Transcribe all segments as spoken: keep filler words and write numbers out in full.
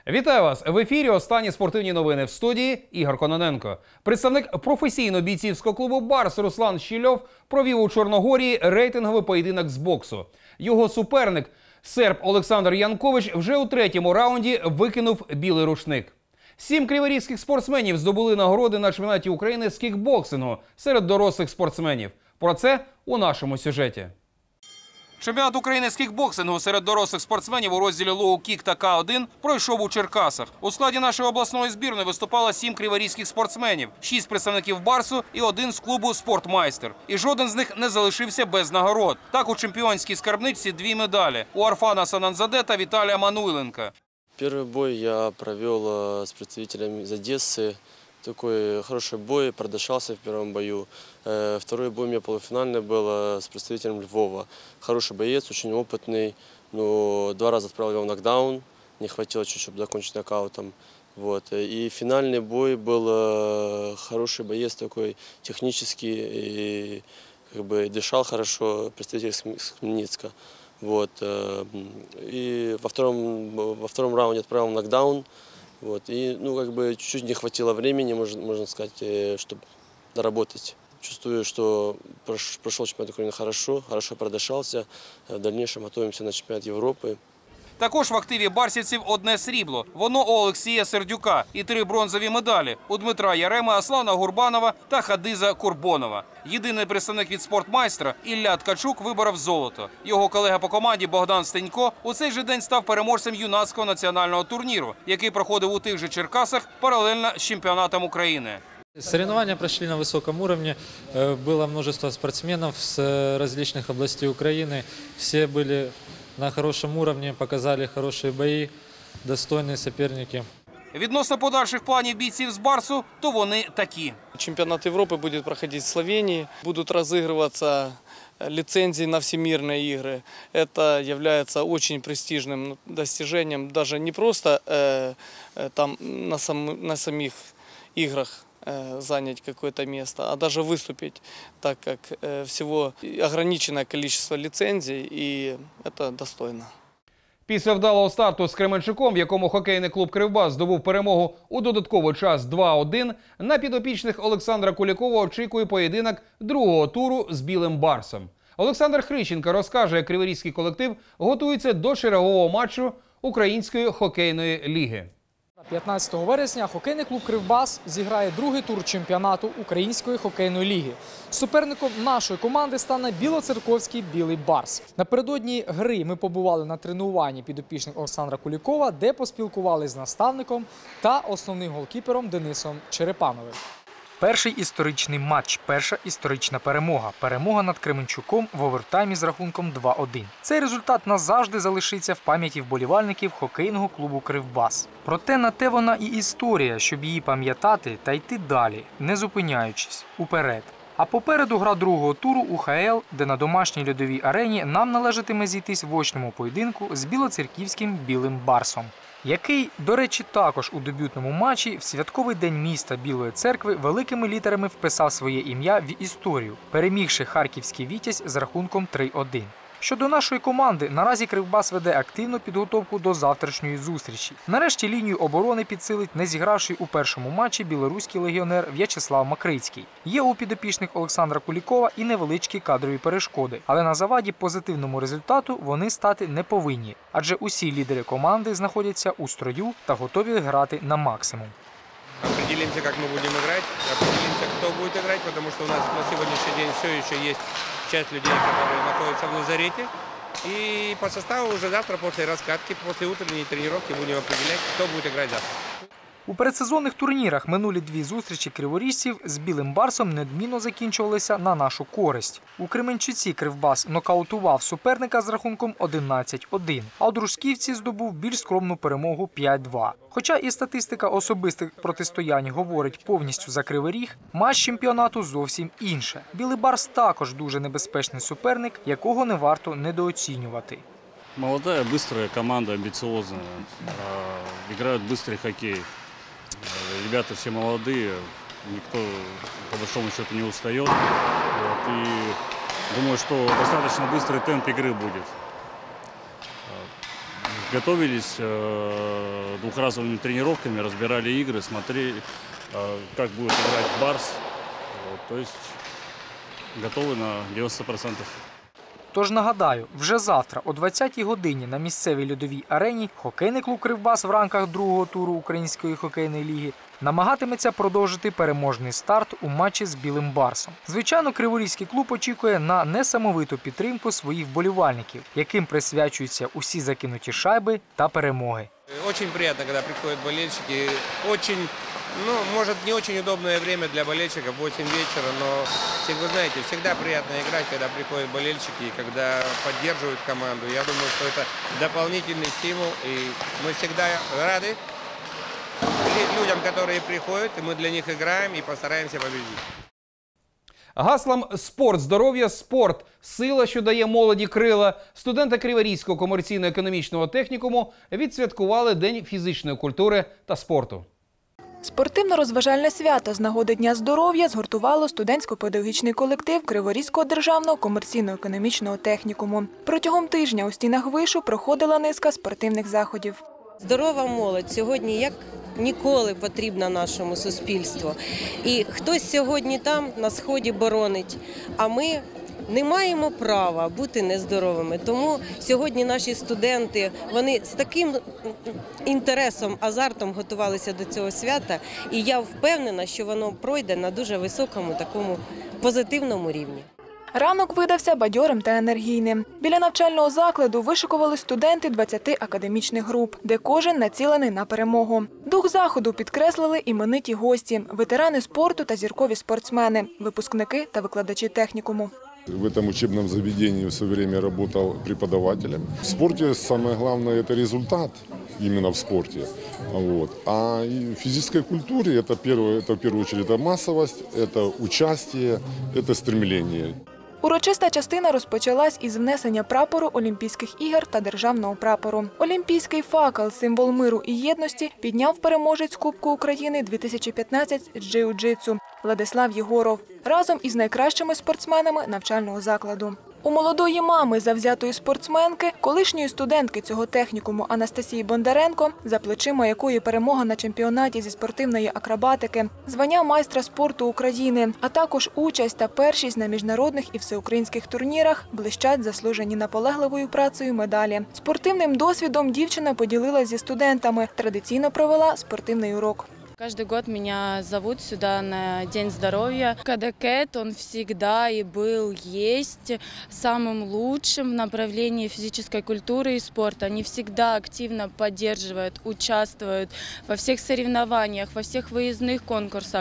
Вітаю вас! В ефірі останні спортивні новини. В студії Ігор Кононенко. Представник професійно-бійцівського клубу «Барс» Руслан Щільов провів у Чорногорії рейтинговий поєдинок з боксу. Його суперник, серб Олександр Янкович, вже у третьому раунді викинув білий рушник. Сім криворізьких спортсменів здобули нагороди на чемпіонаті України з кікбоксингу серед дорослих спортсменів. Про це у нашому сюжеті. Чемпіонат України з кікбоксингу серед дорослих спортсменів у розділі лоу-кік та ка один пройшов у Черкасах. У складі нашої обласної збірної виступало сім криворізьких спортсменів, шість представників «Барсу» і один з клубу «Спортмайстер». І жоден з них не залишився без нагород. Так у чемпіонській скарбничці дві медалі – у Арфана Сананзаде та Віталія Мануйленка. Первый бой я провел с представителями из Одессы. Такой хороший бой, продышался в первом бою. Второй бой у меня полуфинальный был с представителем Львова. Хороший боец, очень опытный. Но два раза отправил его в нокдаун. Не хватило чуть-чуть, чтобы закончить нокаутом. Вот. И финальный бой был хороший боец, такой технический. И как бы дышал хорошо, представитель с Хмельницка. Вот. И во втором, во втором раунде отправил в нокдаун. Вот. И ну, как бы чуть-чуть не хватило времени, можно, можно сказать, чтобы доработать. Чувствую, что прошел чемпионат Украины хорошо, хорошо продышался. В дальнейшем готовимся на чемпионат Европы. Також в активі барсівців одне срібло. Воно у Олексія Сердюка. І три бронзові медалі – у Дмитра Яреми, Аслана Гурбанова та Хадиза Курбонова. Єдиний представник від «Спортмайстра» Ілля Ткачук виборов золото. Його колега по команді Богдан Стенько у цей же день став переможцем юнацького національного турніру, який проходив у тих же Черкасах паралельно з чемпіонатом України. Соревнования прошли на высоком уровне. Было множество спортсменов с различных областей Украины. Все были на хорошем уровне, показали хорошие бои, достойные соперники. Відносно подальших планів бійців з «Барсу», то вони такі. Чемпионат Европы будет проходить в Словении. Будут разыгрываться лицензии на всемирные игры. Это является очень престижным достижением. Даже не просто э, там на, сам, на самих играх э, занять какое-то место, а даже выступить, так как э, всего ограниченное количество лицензий, и это достойно. Після вдалого старту з Кременчуком, в якому хокейний клуб «Кривбас» здобув перемогу у додатковий час два один, на підопічних Олександра Кулікова очікує поєдинок другого туру з білим «Барсом». Олександр Хрищенко розкаже, як криворізький колектив готується до чергового матчу Української хокейної ліги. п'ятнадцятого вересня хокейний клуб «Кривбас» зіграє другий тур чемпіонату Української хокейної ліги. Суперником нашої команди стане білоцерковський «Білий Барс». Напередодні гри ми побували на тренуванні підопічних Олександра Кулікова, де поспілкувалися з наставником та основним голкіпером Денисом Черепановим. Перший історичний матч, перша історична перемога. Перемога над Кременчуком в овертаймі з рахунком два один. Цей результат назавжди залишиться в пам'яті вболівальників хокейного клубу «Кривбас». Проте на те вона і історія, щоб її пам'ятати та йти далі, не зупиняючись, уперед. А попереду гра другого туру у ха ел, де на домашній льодовій арені нам належатиме зійтись в очному поєдинку з білоцерківським «Білим Барсом», який, до речі, також у дебютному матчі в святковий день міста Білої Церкви великими літерами вписав своє ім'я в історію, перемігши харківський «Вітязь» з рахунком три один. Щодо нашої команди, наразі Кривбас веде активну підготовку до завтрашньої зустрічі. Нарешті лінію оборони підсилить не зігравший у першому матчі білоруський легіонер В'ячеслав Макрицький. Є у підопічних Олександра Кулікова і невеличкі кадрові перешкоди, але на заваді позитивному результату вони стати не повинні, адже усі лідери команди знаходяться у строю та готові грати на максимум. Определимся, как мы будем играть, определимся, кто будет играть, потому что у нас на сегодняшний день все еще есть часть людей, которые находятся в лазарете. И по составу уже завтра после раскатки, после утренней тренировки будем определять, кто будет играть завтра. У передсезонних турнірах минулі дві зустрічі криворіжців з «Білим Барсом» неодмінно закінчувалися на нашу користь. У Кременчуці Кривбас нокаутував суперника з рахунком одинадцять один, а у Дружківці здобув більш скромну перемогу п'ять два. Хоча і статистика особистих протистоянь говорить повністю за Кривий Ріг, матч чемпіонату зовсім інше. «Білий Барс» також дуже небезпечний суперник, якого не варто недооцінювати. Молодая, быстрая команда, амбициозная, играют быстрый хоккей. Ребята все молодые, никто по большому счету не устает. Вот, и думаю, что достаточно быстрый темп игры будет. готовились э, двухразовыми тренировками, разбирали игры, смотрели, э, как будет играть Барс. Вот, то есть готовы на девяносто процентов. Тож нагадаю, вже завтра о двадцятій годині на місцевій льодовій арені хокейний клуб «Кривбас» в рамках другого туру Української хокейної ліги намагатиметься продовжити переможний старт у матчі з «Білим Барсом». Звичайно, Криворізький клуб очікує на несамовиту підтримку своїх вболівальників, яким присвячуються усі закинуті шайби та перемоги. Очень приятно, когда приходят болельщики. Очень, ну, может, не очень удобное время для болельщиков, восемь вечера, но, вы знаете, всегда приятно играть, когда приходят болельщики и когда поддерживают команду. Я думаю, что это дополнительный стимул, и мы всегда рады людям, которые приходят, и мы для них играем и постараемся победить. Гаслом «Спорт, здоров'я, спорт. Сила, що дає молоді крила» студенти Криворізького комерційно-економічного технікуму відсвяткували День фізичної культури та спорту. Спортивно-розважальне свято з нагоди Дня здоров'я згуртувало студентсько-педагогічний колектив Криворізького державного комерційно-економічного технікуму. Протягом тижня у стінах вишу проходила низка спортивних заходів. Здорова молодь сьогодні як ніколи потрібна нашому суспільству. І хтось сьогодні там на Сході боронить, а ми не маємо права бути нездоровими. Тому сьогодні наші студенти, вони з таким інтересом, азартом готувалися до цього свята. І я впевнена, що воно пройде на дуже високому такому позитивному рівні. Ранок видався бадьорим та енергійним. Біля навчального закладу вишикували студенти двадцяти академічних груп, де кожен націлений на перемогу. Дух заходу підкреслили імениті гості – ветерани спорту та зіркові спортсмени, випускники та викладачі технікуму. В этом учебном заведении все время работал преподавателем. В спорте самое главное – это результат, именно в спорте. Вот. А в физической культуре это, первое, это в первую очередь это массовость, это участие, это стремление. Урочиста частина розпочалась із внесення прапору Олімпійських ігор та державного прапору. Олімпійський факел, символ миру і єдності, підняв переможець Кубку України дві тисячі п'ятнадцять з джиу-джитсу Владислав Єгоров разом із найкращими спортсменами навчального закладу. У молодої мами завзятої спортсменки, колишньої студентки цього технікуму Анастасії Бондаренко, за плечима якої перемога на чемпіонаті зі спортивної акробатики, звання майстра спорту України, а також участь та першість на міжнародних і всеукраїнських турнірах, блищать заслужені наполегливою працею медалі. Спортивним досвідом дівчина поділилась зі студентами, традиційно провела спортивний урок. Каждый год меня зовут сюда на День здоровья. КДКЭТ, он всегда и был, есть самым лучшим в направлении физической культуры и спорта. Они всегда активно поддерживают, участвуют во всех соревнованиях, во всех выездных конкурсах.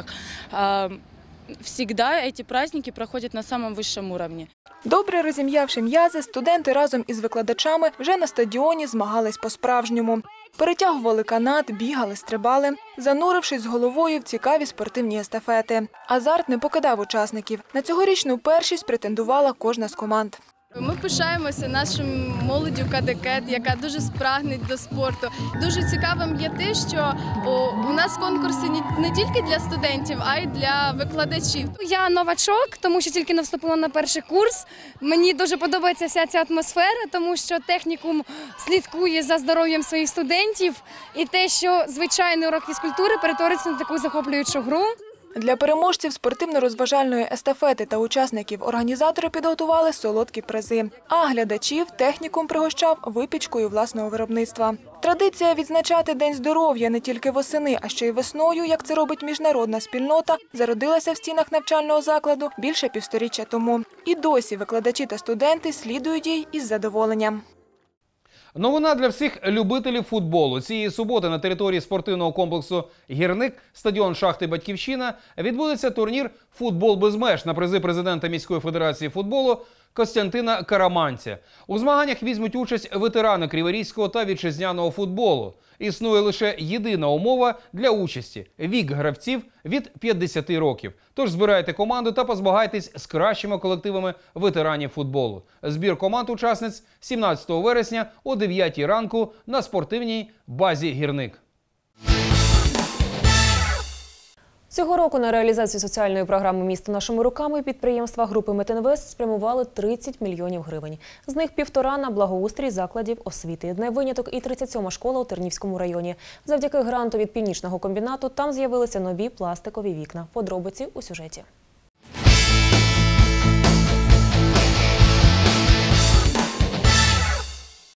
Всегда эти праздники проходят на самом высшем уровне. Добре розім'явши м'язи, студенти разом із викладачами вже на стадіоні змагались по-справжньому. Перетягували канат, бігали, стрибали, занурившись з головою в цікаві спортивні естафети. Азарт не покидав учасників. На цьогорічну першість претендувала кожна з команд. Ми пишаємося нашою молоддю КДКЕТ, яка дуже спрагнить до спорту. Дуже цікавим є те, що у нас конкурси не тільки для студентів, а й для викладачів. Я новачок, тому що тільки не вступила на перший курс. Мені дуже подобається вся ця атмосфера, тому що технікум слідкує за здоров'ям своїх студентів. І те, що звичайний урок фізкультури перетвориться на таку захоплюючу гру. Для переможців спортивно-розважальної естафети та учасників організатори підготували солодкі призи. А глядачів технікум пригощав випічкою власного виробництва. Традиція відзначати День здоров'я не тільки восени, а ще й весною, як це робить міжнародна спільнота, зародилася в стінах навчального закладу більше півсторіччя тому. І досі викладачі та студенти слідують їй із задоволенням. Новина для всіх любителів футболу. Цієї суботи на території спортивного комплексу «Гірник», стадіон шахти «Батьківщина», відбудеться турнір «Футбол без меж» на призи президента міської федерації футболу Костянтина Караманця. У змаганнях візьмуть участь ветерани криворізького та вітчизняного футболу. Існує лише єдина умова для участі – вік гравців від п'ятдесяти років. Тож збирайте команду та позмагайтесь з кращими колективами ветеранів футболу. Збір команд-учасниць сімнадцятого вересня о дев'ятій ранку на спортивній базі «Гірник». Цього року на реалізацію соціальної програми «Місто нашими руками» підприємства групи «Метинвест» спрямували тридцять мільйонів гривень. З них півтора на благоустрій закладів освіти. Не виняток і тридцять сьома школа у Тернівському районі. Завдяки гранту від Північного комбінату там з'явилися нові пластикові вікна. Подробиці у сюжеті.